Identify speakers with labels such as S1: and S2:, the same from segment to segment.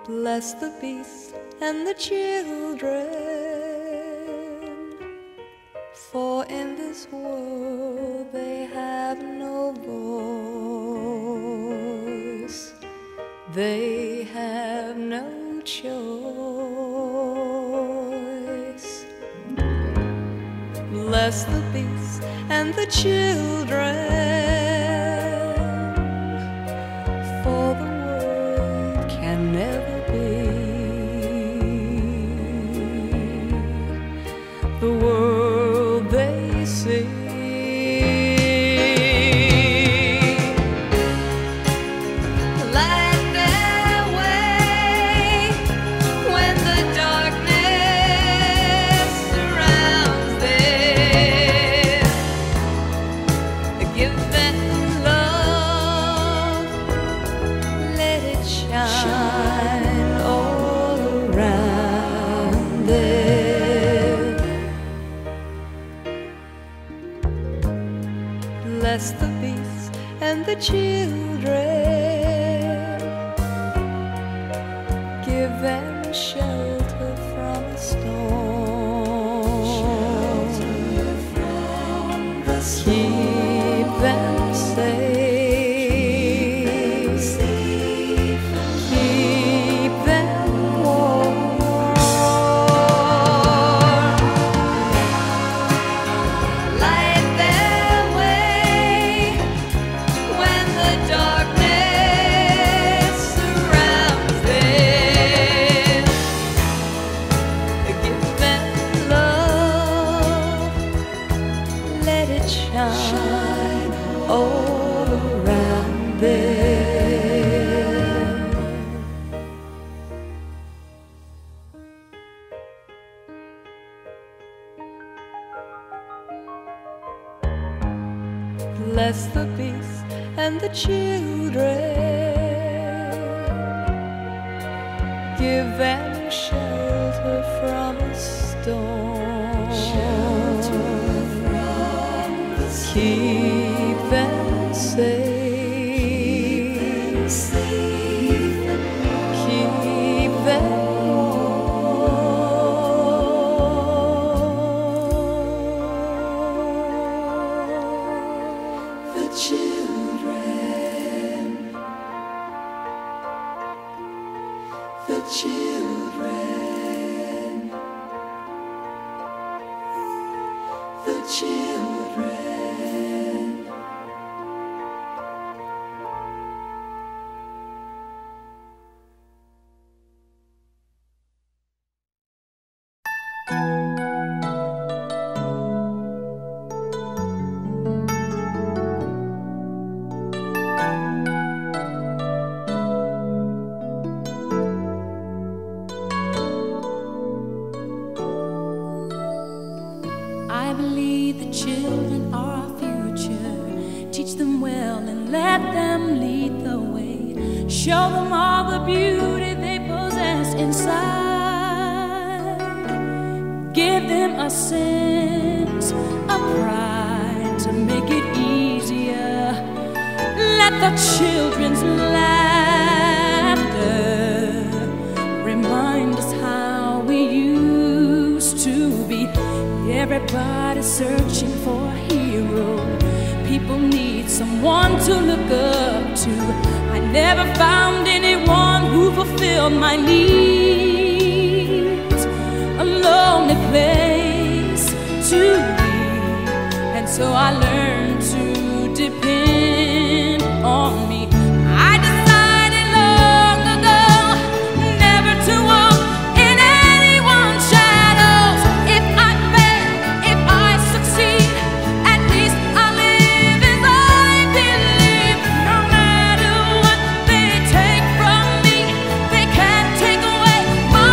S1: Bless the beasts and the children, for in this world they have no voice, they have no choice. Bless the beasts and the children, for the world can never the world they see. Light their way when the darkness surrounds them. Give them love, let it shine all around them. Bless the beasts and the children, give them shelter from the storm, keep them safe, keep them warm. Light their way when the darkness surrounds them. Give them love, let it shine all around them. Bless the beasts and the children, give them shelter from a storm, keep them safe, keep them warm. The children, the children, the children.
S2: I believe the children are our future. Teach them well and let them lead the way. Show them all the beauty they possess inside. Give them a sense of pride to make it easier. Let the children's laughter remind us how we used to be. Everybody's searching for a hero. People need someone to look up to. I never found anyone who fulfilled my needs. A lonely place to be, and so I learned to depend on me. I decided long ago never to walk in anyone's shadows. If I fail, if I succeed, at least I'll live as I believe. No matter what they take from me, they can't take away my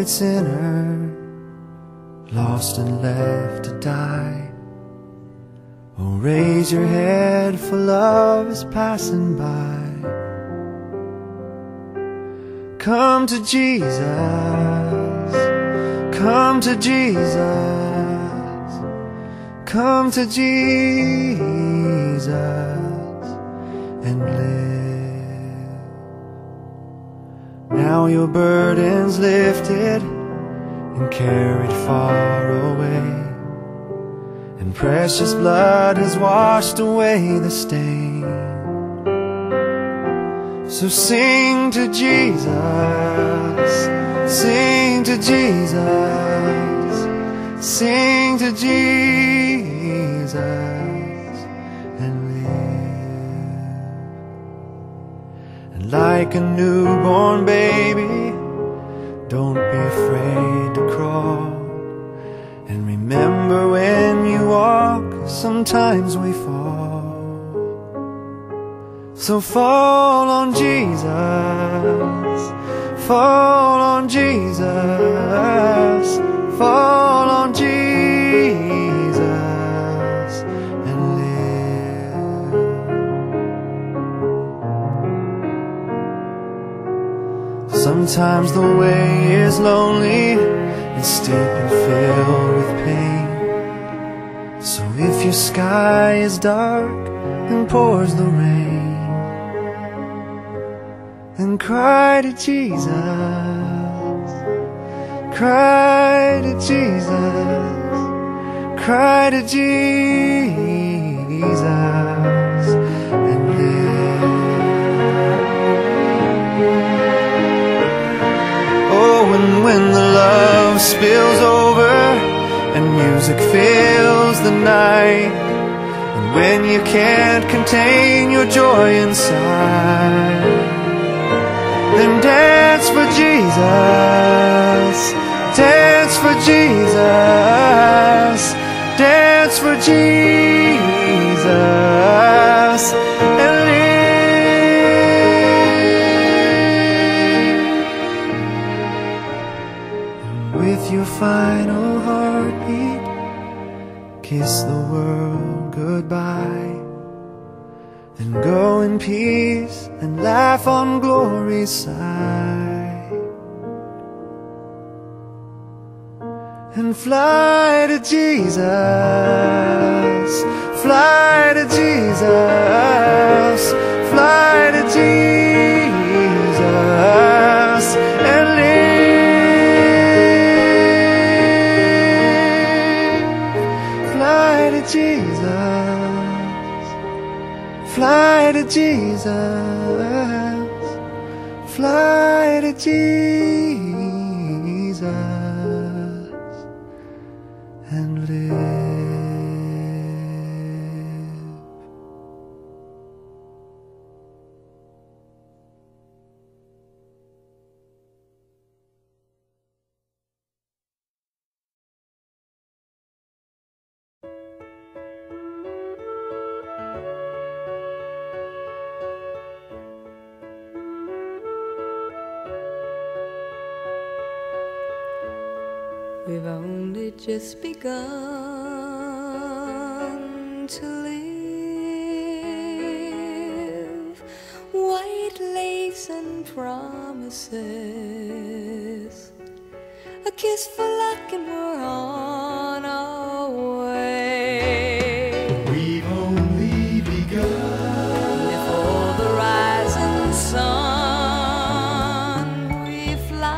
S3: wounded sinner, lost and left to die. Oh, raise your head, for love is passing by. Come to Jesus, come to Jesus, come to Jesus and live. Now your burden's lifted and carried far away, and precious blood has washed away the stain. So sing to Jesus, sing to Jesus, sing to Jesus and live. And like a newborn baby, don't be afraid to crawl. And remember, when you walk, sometimes we fall. So fall on Jesus, fall on Jesus, fall on Jesus and live. Sometimes the way is lonely and steep and filled with pain. So if your sky is dark and pours the rain, then cry to Jesus, cry to Jesus, cry to Jesus and live. Oh, and when the love spills over and music fills the night, and when you can't contain your joy inside, then dance for Jesus, dance for Jesus, dance for Jesus and live. And with your final heartbeat, kiss the world goodbye. Then go in peace and laugh on glory's side, and fly to Jesus, fly to Jesus, fly to Jesus and live. Fly to Jesus, fly to Jesus, fly to Jesus and live.
S1: We've only just begun to live. White lace and promises, a kiss for luck, and we're on our way.
S3: We've only begun.
S1: Before the rising sun, we fly.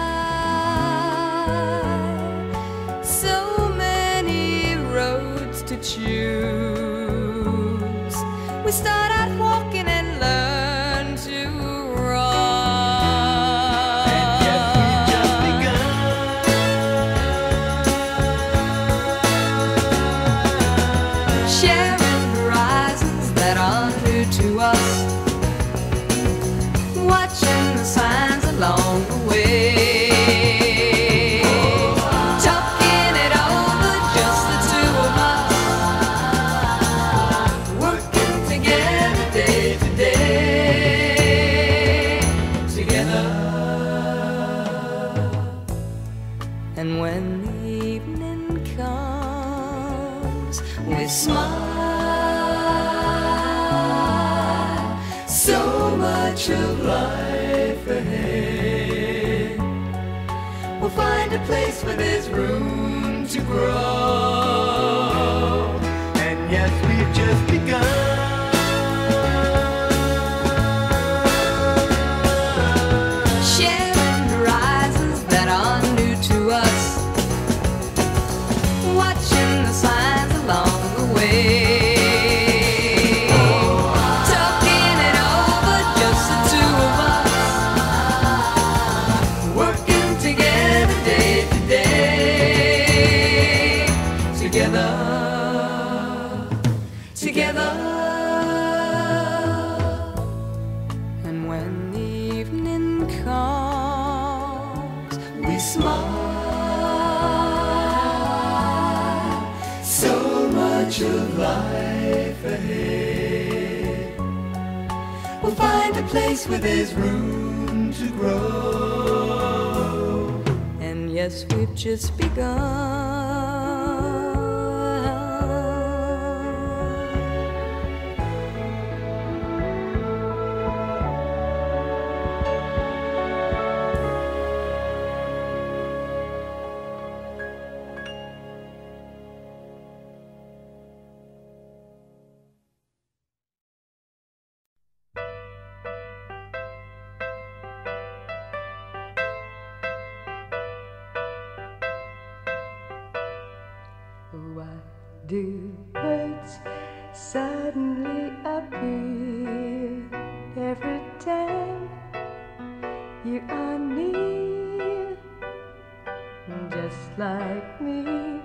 S1: So many roads to choose. We start out walking and learn to run.
S3: And yet we've just begun.
S1: Sharing horizons that are new to us, watching the signs along the way. Talking it over, just the two of us, working together day to day. Together much of life ahead. We'll find a place where there's room to grow. And yes, we've just begun. Together, and when the evening comes, we smile. So much of life ahead. We'll find a place where there's room to grow. And yes, we've just begun.
S4: Why do birds suddenly appear every time you are near? Just like me.